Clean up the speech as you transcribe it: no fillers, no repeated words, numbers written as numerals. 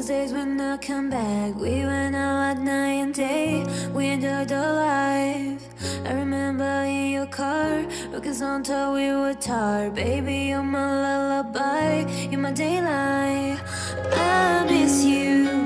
those days when I come back. We went out at night and day. We enjoyed the life. I remember in your car, rockets on till we were tired. Baby, you're my lullaby, you're my daylight. I miss you.